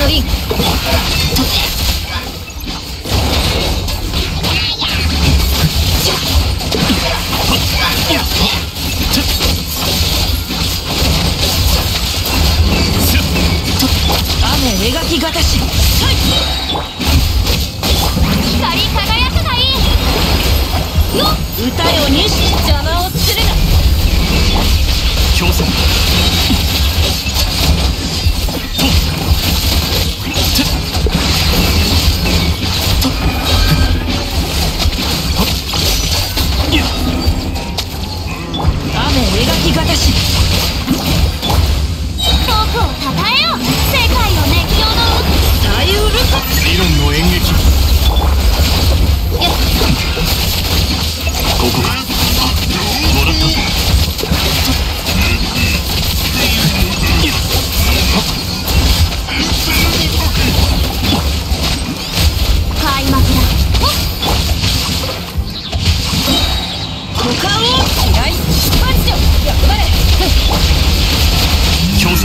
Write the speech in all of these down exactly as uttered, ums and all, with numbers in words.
のリン。雨描きがたし。 光り輝くがいいよ。 歌よにし邪魔をするな。 強制雨描きがたし。 僕をたたえよ。世界の熱狂のさゆるか。 理論の演劇。ここか。もらったぞ。 開幕だ。 股間を嫌い。パンチよ。頑張れ。 強制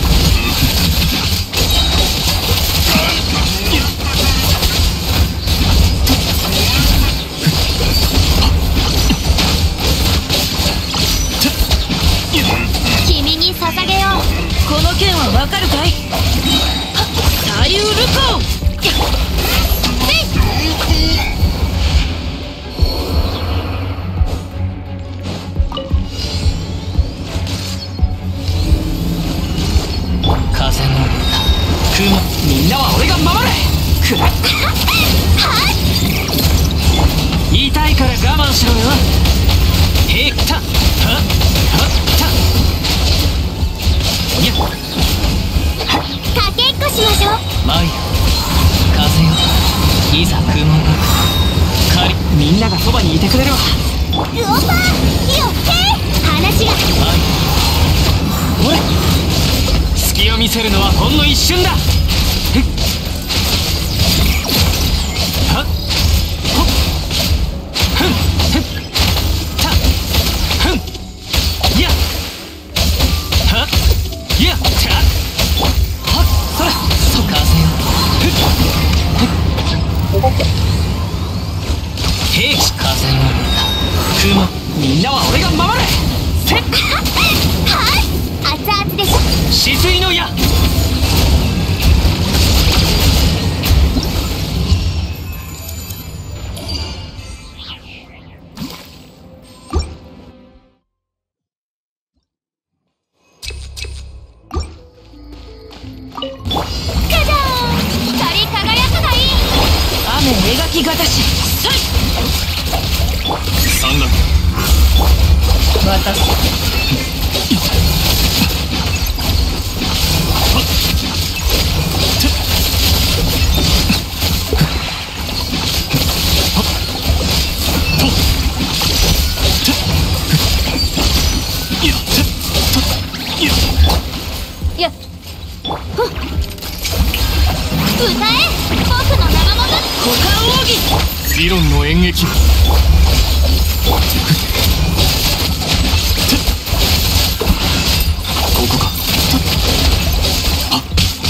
君に捧げよう。 この剣はわかるかい。さゆるか。 風の雲。みんなは俺が守れ。くら痛いから我慢しろよ。へったはっはったやっかけっこしましょう。 舞よ風よいざ雲が狩り。みんながそばにいてくれるわ。 ウオパーよっけ話が。 舞俺隙を見せるのはほんの一瞬だ。へっはっほっふんふんたふんやっはっやったはっそれそ風よふっふっ兵器風の雲。みんなは俺が守れ。せっはい熱々でしょ。 止水の矢。 カジャーン。光り輝くがいい。 雨描きがたし。 三段渡す。 やっふっ歌え僕の生もの。 股間奥義。 理論の演劇。ここか。あ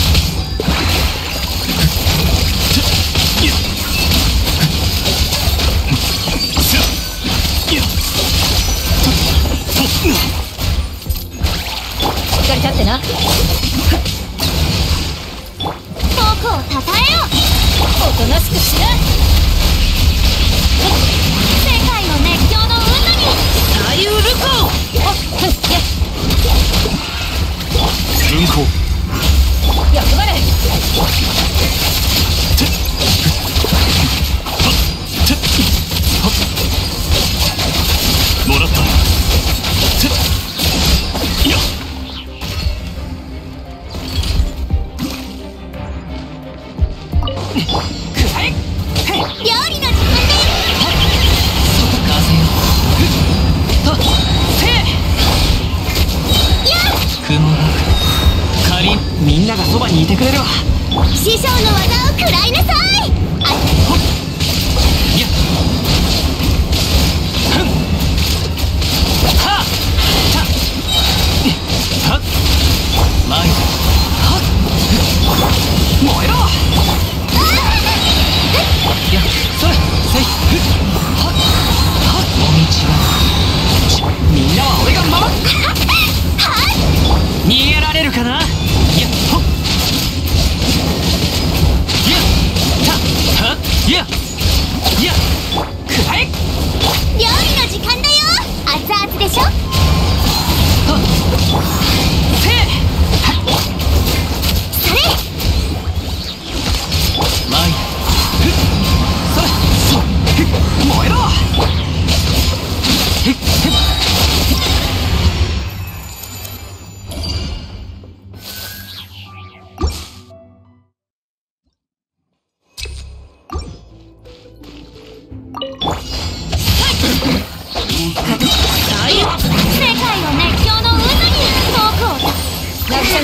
しっかり立ってな。 僕をたたえよ。 おとなしくしな。 世界の熱狂の運動に。 さゆるか。あっふんや運行。 や頑張れ。 もらった。やっ料理の自分で。 風よはっせやっ雲がかりん。みんながそばにいてくれるわ。 師匠の技を食らいなさい。あほっやっふんはったはっまいはっ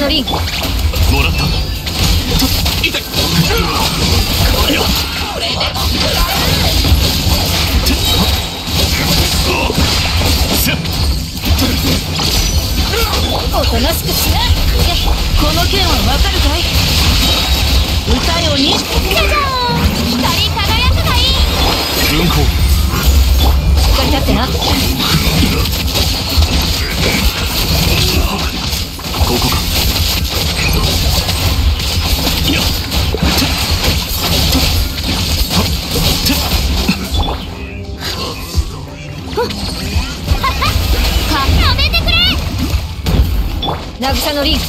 のリング。 もらった。と痛い。これはおとなしくしな。この剣はわかるかい。歌よにじゃじゃーん。光り輝くがいい。 運行。 しっかり立ってな。 ここか。いや。 やめてくれ。 渚のリング。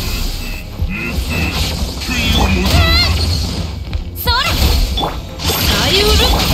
それ。 サイウル。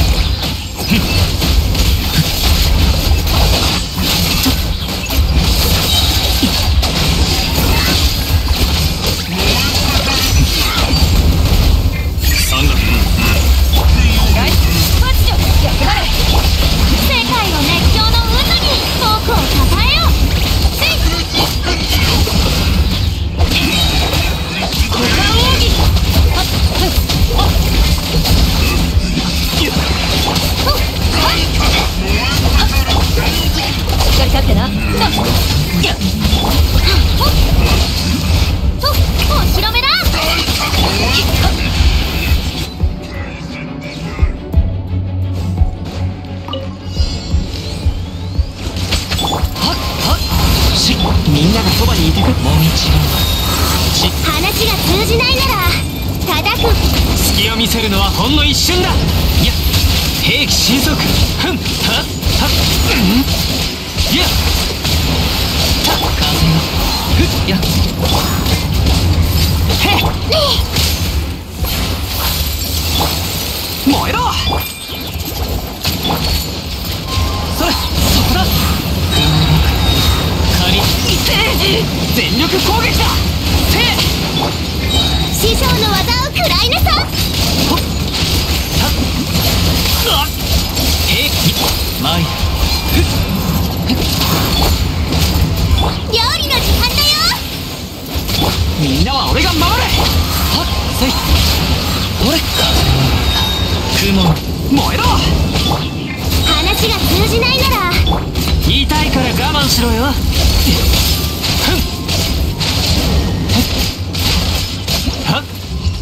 みんながそばにいてくれ。もみち話が通じないなら叩く。 隙を見せるのはほんの一瞬だ。いや、兵器神速。ふん、はっはっ、うんいやた風がふっやへっ燃えろ。それそこだ。全力攻撃だ。せ師匠の技を食らいなさ。 ほっはっあっえっまいふっ料理の時間だよ。 みんなは俺が守る。はっせいほれ雲燃えろ。 話が通じないなら言いたいから我慢しろよ。はっ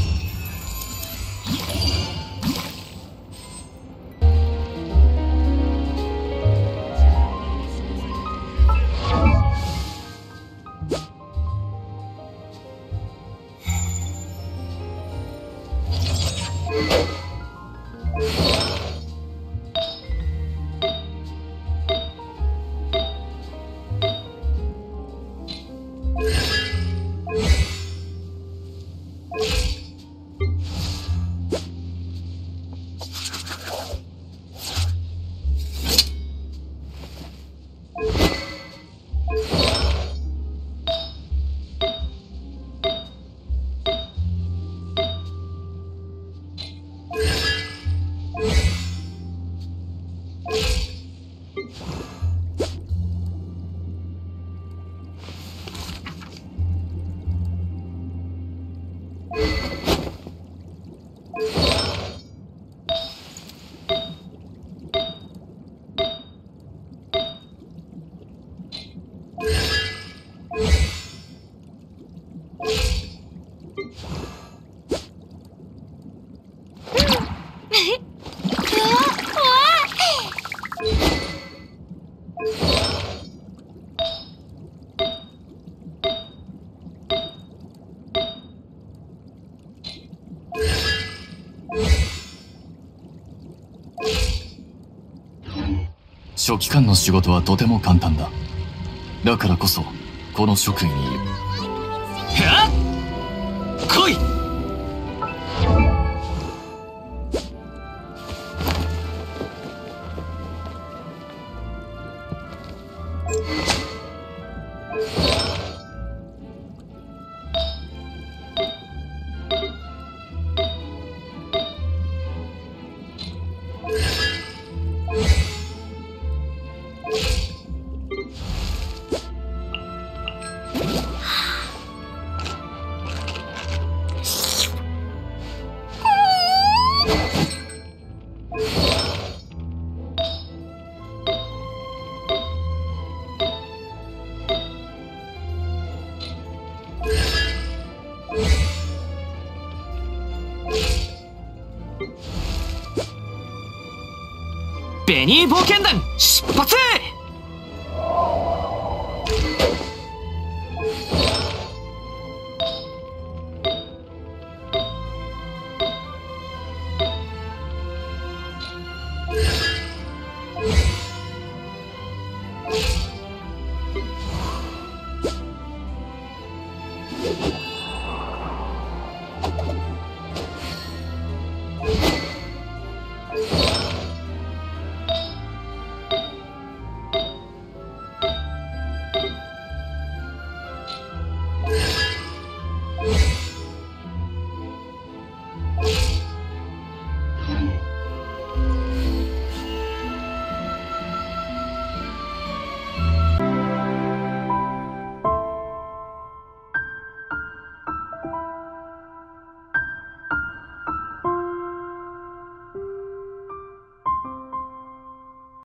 書記官の仕事はとても簡単だ。だからこそこの職位にいる。はっ来い。 冒険団出発！